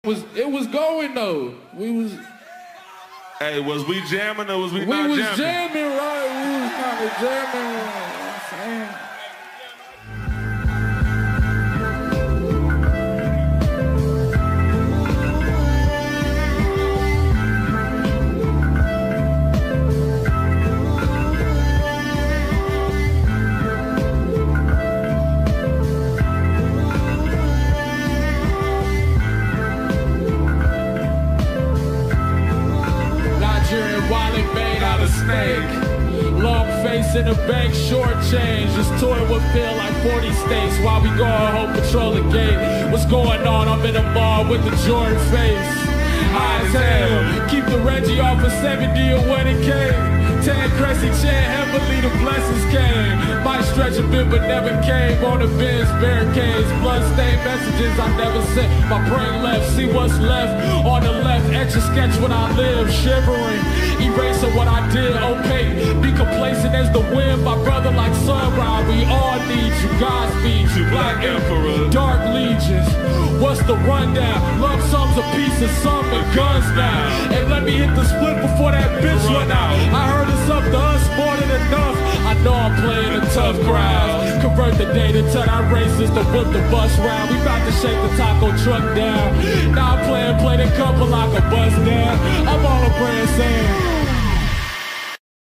It was going though. Hey, was we jamming or was we not jamming? We was jamming, right? We was kind of jamming, you know what I'm saying? Wallet made out of snake. Long face in the bank, short change. This toy would feel like 40 states while we go home patrol the gate. What's going on? I'm in the mall with the Jordan face. High as hell. Keep the Reggie off of 70 or when it came. 10 Cressy chain, heavily the blessings came. Might stretch a bit but never came. On the Benz barricades, blood-stained messages I never sent. My brain left, see what's left. On the left, etch a sketch when I live. Shivering, erasing what I did. Opaque, be complacent as the wind. My brother like sunrise, we all need you. Godspeed you, Black Emperor. Dark legions, what's the rundown? Lump sums a piece of some with guns now. And let me hit the split before that bitch run out. I heard it's up to us more than enough. I know I'm playing a tough crowd. Convert the data to that racist to whip the bus round. We bout to shake the taco truck down. Now I'm playing play the couple like a bus down. I'm all a brand saying